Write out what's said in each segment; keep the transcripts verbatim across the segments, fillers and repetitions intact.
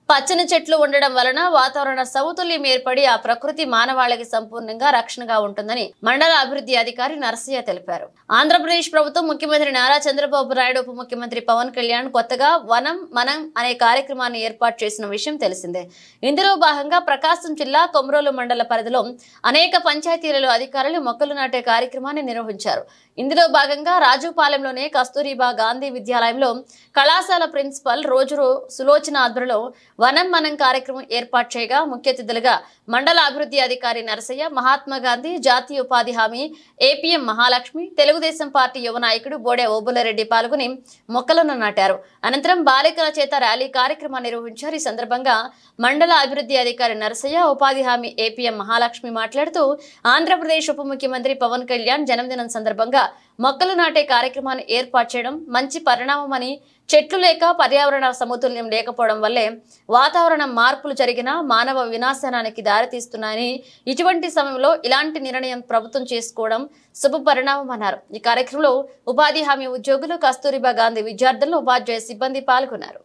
పచ్చని చెట్లు ఉండడం వలన వాతావరణ సమతుల్యం ఏర్పడి ఆ ప్రకృతి మానవాళికి సంపూర్ణంగా రక్షణగా ఉంటుందని మండల అభివృద్ధి అధికారి నరసయ్య తెలిపారు. ఆంధ్రప్రదేశ్ ప్రభుత్వం ముఖ్యమంత్రి నారా చంద్రబాబు నాయుడు ఉప ముఖ్యమంత్రి పవన్ కళ్యాణ్ కొత్తగా వనం మనం అనే కార్యక్రమాన్ని ఏర్పాటు చేసిన విషయం తెలిసిందే. ఇందులో భాగంగా ప్రకాశం జిల్లా కొమరోలు మండల పరిధిలో అనేక పంచాయతీలలో అధికారులు మొక్కలు నాటే కార్యక్రమాన్ని నిర్వహించారు. ఇందులో భాగంగా రాజుపాలెంలోనే కస్తూరిబా గాంధీ విద్యాలయంలో కళాశాల ప్రిన్సిపల్ రోజు సులోచన ఆధ్వర్యంలో వనం మనం కార్యక్రమం ఏర్పాటు చేయగా ముఖ్య అతిథులుగా మండల అభివృద్ధి అధికారి నరసయ్య, మహాత్మా గాంధీ జాతీయ ఉపాధి హామీ ఏపీఎం మహాలక్ష్మి, తెలుగుదేశం పార్టీ యువ నాయకుడు బోడే ఓబులరెడ్డి పాల్గొని మొక్కలను నాటారు. అనంతరం బాలికల చేత ర్యాలీ కార్యక్రమాన్ని నిర్వహించారు. ఈ సందర్భంగా మండల అభివృద్ధి అధికారి నరసయ్య, ఉపాధి హామీ ఏపీఎం మహాలక్ష్మి మాట్లాడుతూ ఆంధ్రప్రదేశ్ ఉప ముఖ్యమంత్రి పవన్ కళ్యాణ్ జన్మదినం సందర్భంగా మొక్కలు నాటే కార్యక్రమాన్ని ఏర్పాటు చేయడం మంచి పరిణామమని, చెట్లు లేక పర్యావరణ సమతుల్యం లేకపోవడం వల్లే వాతావరణ మార్పులు జరిగిన మానవ వినాశనానికి దారితీస్తున్నాయని, ఇటువంటి సమయంలో ఇలాంటి నిర్ణయం ప్రభుత్వం చేసుకోవడం శుభ పరిణామం అన్నారు. ఈ కార్యక్రమంలో ఉపాధి హామీ ఉద్యోగులు, కస్తూరిబా గాంధీ విద్యార్థులు, ఉపాధ్యాయ సిబ్బంది పాల్గొన్నారు.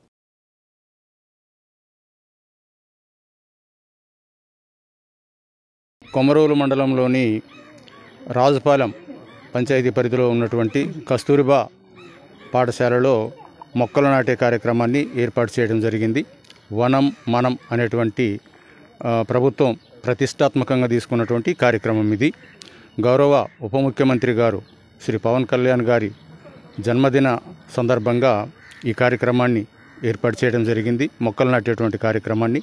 కొమరోలు మండలంలోని రాజుపాలెం పంచాయతీ పరిధిలో ఉన్నటువంటి కస్తూరిబా పాఠశాలలో మొక్కలు నాటే కార్యక్రమాన్ని ఏర్పాటు చేయడం జరిగింది. వనం మనం అనేటువంటి ప్రభుత్వం ప్రతిష్టాత్మకంగా తీసుకున్నటువంటి కార్యక్రమం ఇది. గౌరవ ఉప ముఖ్యమంత్రి గారు శ్రీ పవన్ కళ్యాణ్ గారి జన్మదిన సందర్భంగా ఈ కార్యక్రమాన్ని ఏర్పాటు చేయడం జరిగింది. మొక్కలు నాటేటువంటి కార్యక్రమాన్ని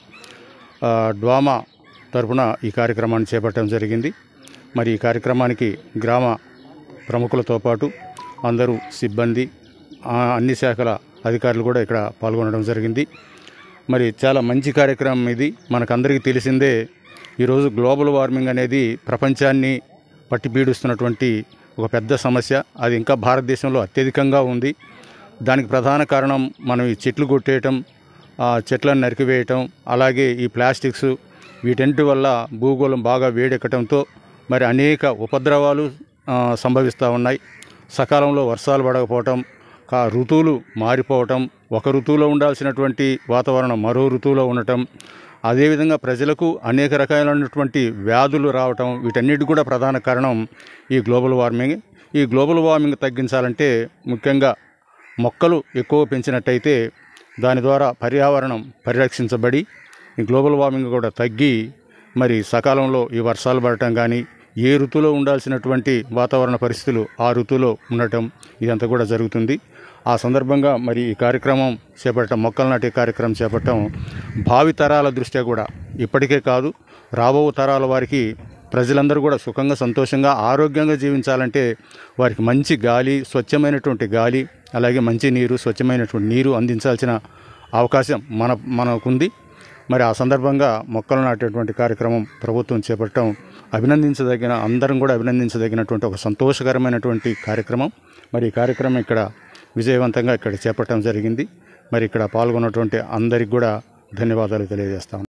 డ్వామా తరఫున ఈ కార్యక్రమాన్ని చేపట్టడం జరిగింది. మరి ఈ కార్యక్రమానికి గ్రామ ప్రముఖులతో పాటు అందరూ సిబ్బంది, అన్ని శాఖల అధికారులు కూడా ఇక్కడ పాల్గొనడం జరిగింది. మరి చాలా మంచి కార్యక్రమం ఇది. మనకందరికీ తెలిసిందే, ఈరోజు గ్లోబల్ వార్మింగ్ అనేది ప్రపంచాన్ని పట్టి పీడిస్తున్నటువంటి ఒక పెద్ద సమస్య. అది ఇంకా భారతదేశంలో అత్యధికంగా ఉంది. దానికి ప్రధాన కారణం మనం ఈ చెట్లు కొట్టేయటం, చెట్లను నరికివేయటం, అలాగే ఈ ప్లాస్టిక్స్, వీటన్నిటి వల్ల భూగోళం బాగా వేడెక్కడంతో మరి అనేక ఉపద్రవాలు సంభవిస్తూ ఉన్నాయి. సకాలంలో వర్షాలు పడకపోవటం, కా ఋతువులు మారిపోవటం, ఒక ఋతువులో ఉండాల్సినటువంటి వాతావరణం మరో ఋతువులో ఉండటం, అదేవిధంగా ప్రజలకు అనేక రకాలైనటువంటి వ్యాధులు రావటం, వీటన్నిటి కూడా ప్రధాన కారణం ఈ గ్లోబల్ వార్మింగ్. ఈ గ్లోబల్ వార్మింగ్ తగ్గించాలంటే ముఖ్యంగా మొక్కలు ఎక్కువ పెంచినట్టయితే దాని ద్వారా పర్యావరణం పరిరక్షించబడి ఈ గ్లోబల్ వార్మింగ్ కూడా తగ్గి మరి సకాలంలో ఈ వర్షాలు పడటం కానీ, ఏ ఋతువులో ఉండాల్సినటువంటి వాతావరణ పరిస్థితులు ఆ ఋతువులో ఉండటం, ఇదంతా కూడా జరుగుతుంది. ఆ సందర్భంగా మరి ఈ కార్యక్రమం చేపట్టడం, మొక్కలు నాటే కార్యక్రమం చేపట్టడం భావితరాల దృష్ట్యా కూడా, ఇప్పటికే కాదు రాబో తరాల వారికి ప్రజలందరూ కూడా సుఖంగా, సంతోషంగా, ఆరోగ్యంగా జీవించాలంటే వారికి మంచి గాలి, స్వచ్ఛమైనటువంటి గాలి, అలాగే మంచి నీరు, స్వచ్ఛమైనటువంటి నీరు అందించాల్సిన అవకాశం మన మనకుంది. మరి ఆ సందర్భంగా మొక్కలు నాటేటువంటి కార్యక్రమం ప్రభుత్వం చేపట్టడం అభినందించదగిన, అందరం కూడా అభినందించదగినటువంటి ఒక సంతోషకరమైనటువంటి కార్యక్రమం. మరి ఈ కార్యక్రమం ఇక్కడ విజయవంతంగా ఇక్కడ చేపట్టడం జరిగింది. మరి ఇక్కడ పాల్గొన్నటువంటి అందరికి కూడా ధన్యవాదాలు తెలియజేస్తాం.